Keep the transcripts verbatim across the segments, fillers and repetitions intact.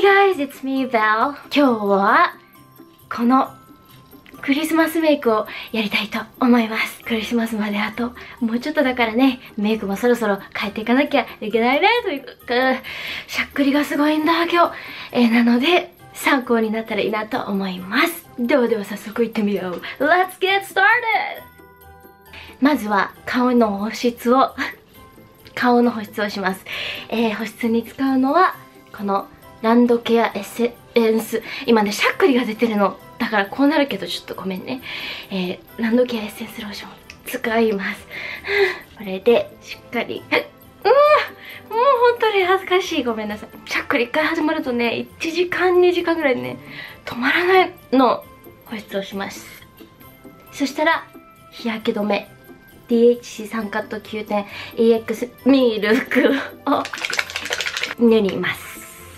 guys, it's me, Val. 今日はこのクリスマスメイクをやりたいと思います。クリスマスまであともうちょっとだからね、メイクもそろそろ変えていかなきゃいけないねというか、しゃっくりがすごいんだ今日。えー、なので参考になったらいいなと思います。ではでは早速いってみよう。Let's get started! まずは顔の保湿を顔の保湿をします。えー、保湿に使うのはこのランドケアエッセンス。今ね、しゃっくりが出てるの。だからこうなるけどちょっとごめんね。えー、ランドケアエッセンスローション使います。これでしっかり。うわ、もう本当に恥ずかしい。ごめんなさい。しゃっくりいっかい始まるとね、いちじかんにじかんぐらいね、止まらないの保湿をします。そしたら日焼け止め ディーエイチシー 酸化ときゅうてん イーエックス ミルクを塗ります。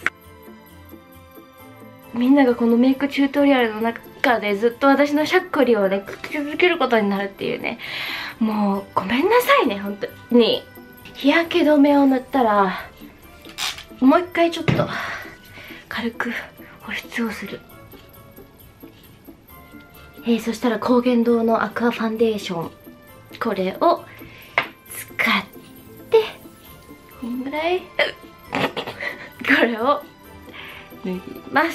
みんながこのメイクチュートリアルの中でずっと私のしゃっくりをね聞き続けることになるっていうね、もうごめんなさいね本当に。日焼け止めを塗ったらもう一回ちょっと軽く保湿をする。えー、そしたら高原堂のアクアファンデーション、これを使ってこんぐらいこれを塗ります。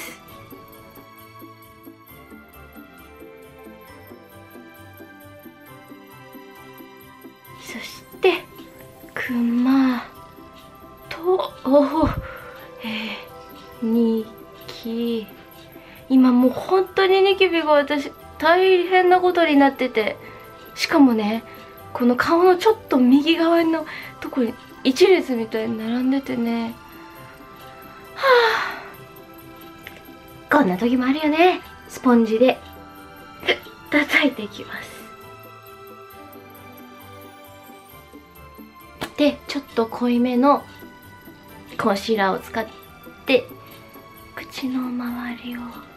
そしてクマとお、えー、ニキ、今もう本当にニキビが私大変なことになってて、しかもねこの顔のちょっと右側のとこに一列みたいに並んでてね、はあ、こんな時もあるよね。スポンジで叩いていきます。でちょっと濃いめのコンシーラーを使って口の周りを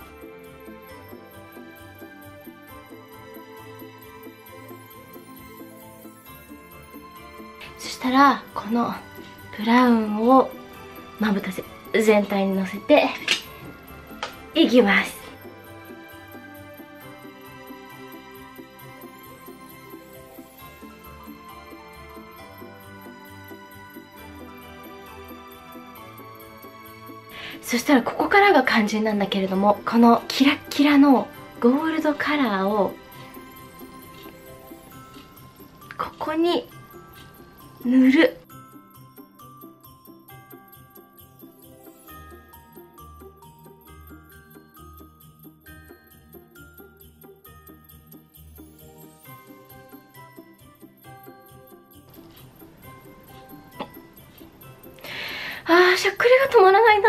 そしたらこのブラウンをまぶた全体にのせていきます。そしたらここからが肝心なんだけれども、このキラッキラのゴールドカラーをここに塗る。あー、しゃっくりが止まらないな。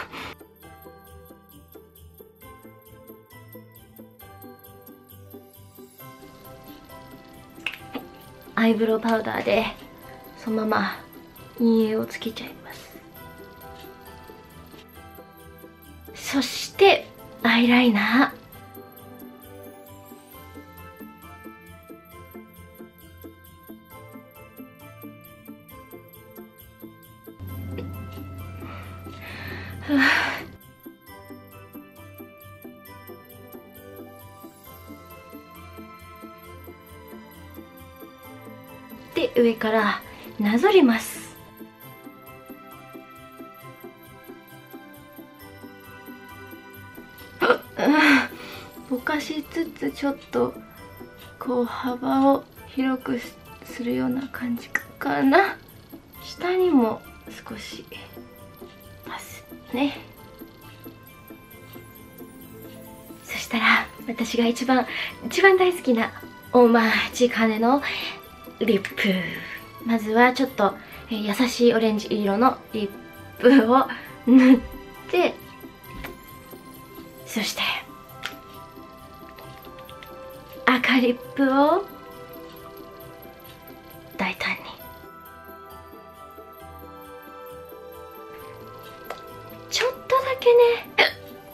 アイブロウパウダーでそのまま陰影をつけちゃいます。そしてアイライナー。で上からなぞります。ぼかしつつちょっとこう幅を広くするような感じかな。下にも少しますね。そしたら私が一番一番大好きなお待ちかねのリップ。まずはちょっと、えー、優しいオレンジ色のリップを塗って、そして赤リップを大胆にちょっとだけね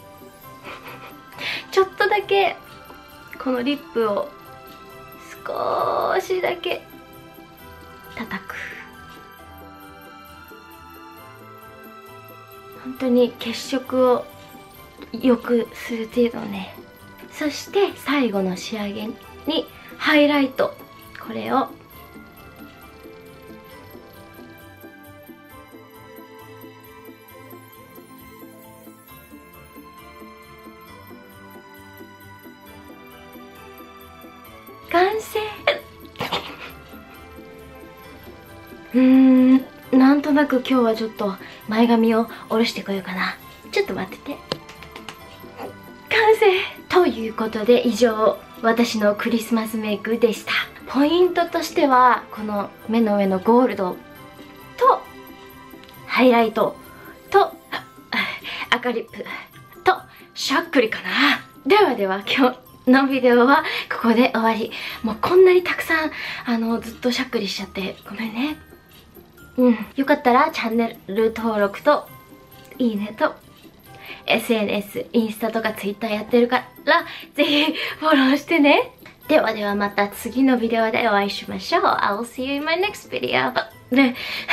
ちょっとだけこのリップを少しだけ叩く。なん本当に血色を良くする程度ね。そして最後の仕上げにハイライト、これを完成。うーん、なんとなく今日はちょっと前髪を下ろしてこようかな。ちょっと待ってて。完成ということで、以上私のクリスマスメイクでした。ポイントとしては、この目の上のゴールドとハイライトと赤リップとしゃっくりかな。ではでは、今日のビデオはここで終わり。もうこんなにたくさんあのずっとしゃっくりしちゃってごめんね。うん、よかったらチャンネル登録といいねと エスエヌエス、インスタとかツイッターやってるからぜひフォローしてね。ではではまた次のビデオでお会いしましょう。I'll see you in my next video. ね